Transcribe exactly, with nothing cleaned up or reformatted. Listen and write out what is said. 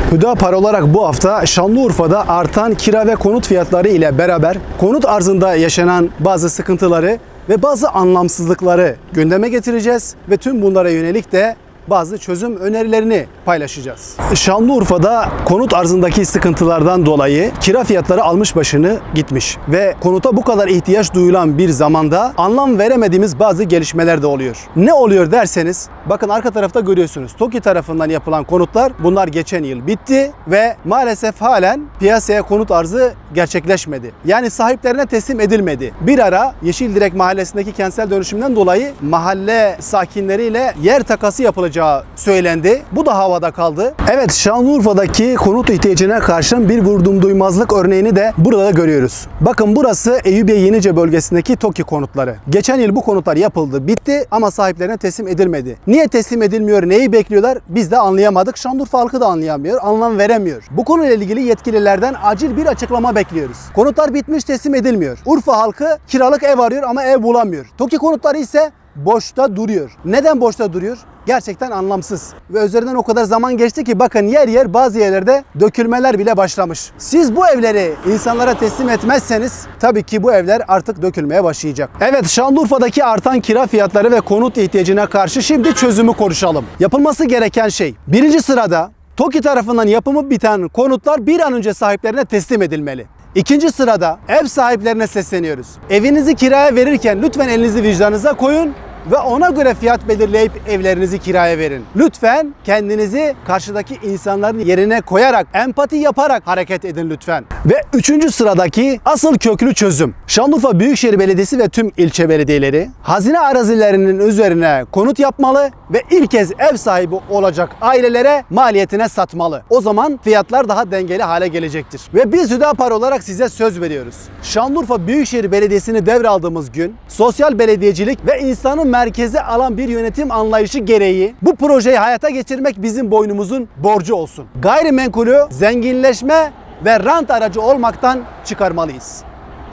Hüdapar olarak bu hafta Şanlıurfa'da artan kira ve konut fiyatları ile beraber konut arzında yaşanan bazı sıkıntıları ve bazı anlamsızlıkları gündeme getireceğiz ve tüm bunlara yönelik de bazı çözüm önerilerini paylaşacağız. Şanlıurfa'da konut arzındaki sıkıntılardan dolayı kira fiyatları almış başını gitmiş ve konuta bu kadar ihtiyaç duyulan bir zamanda anlam veremediğimiz bazı gelişmeler de oluyor. Ne oluyor derseniz, bakın arka tarafta görüyorsunuz. TOKİ tarafından yapılan konutlar, bunlar geçen yıl bitti ve maalesef halen piyasaya konut arzı gerçekleşmedi. Yani sahiplerine teslim edilmedi. Bir ara Yeşildirek Mahallesi'ndeki kentsel dönüşümden dolayı mahalle sakinleriyle yer takası yapılacak söylendi. Bu da havada kaldı. Evet, Şanlıurfa'daki konut ihtiyacına karşın bir vurdum duymazlık örneğini de burada da görüyoruz. Bakın burası Eyüpiye Yenice bölgesindeki TOKİ konutları. Geçen yıl bu konutlar yapıldı, bitti ama sahiplerine teslim edilmedi. Niye teslim edilmiyor, neyi bekliyorlar? Biz de anlayamadık. Şanlıurfa halkı da anlayamıyor, anlam veremiyor. Bu konuyla ilgili yetkililerden acil bir açıklama bekliyoruz. Konutlar bitmiş, teslim edilmiyor. Urfa halkı kiralık ev arıyor ama ev bulamıyor. TOKİ konutları ise boşta duruyor. Neden boşta duruyor? Gerçekten anlamsız. Ve üzerinden o kadar zaman geçti ki bakın yer yer bazı yerlerde dökülmeler bile başlamış. Siz bu evleri insanlara teslim etmezseniz tabii ki bu evler artık dökülmeye başlayacak. Evet, Şanlıurfa'daki artan kira fiyatları ve konut ihtiyacına karşı şimdi çözümü konuşalım. Yapılması gereken şey, birinci sırada TOKİ tarafından yapımı biten konutlar bir an önce sahiplerine teslim edilmeli. İkinci sırada ev sahiplerine sesleniyoruz. Evinizi kiraya verirken lütfen elinizi vicdanınıza koyun ve ona göre fiyat belirleyip evlerinizi kiraya verin. Lütfen kendinizi karşıdaki insanların yerine koyarak, empati yaparak hareket edin lütfen. Ve üçüncü sıradaki asıl köklü çözüm. Şanlıurfa Büyükşehir Belediyesi ve tüm ilçe belediyeleri hazine arazilerinin üzerine konut yapmalı ve ilk kez ev sahibi olacak ailelere maliyetine satmalı. O zaman fiyatlar daha dengeli hale gelecektir. Ve biz Hüdapar olarak size söz veriyoruz. Şanlıurfa Büyükşehir Belediyesi'ni devraldığımız gün sosyal belediyecilik ve insanın merkeze alan bir yönetim anlayışı gereği bu projeyi hayata geçirmek bizim boynumuzun borcu olsun. Gayrimenkulü zenginleşme ve rant aracı olmaktan çıkarmalıyız.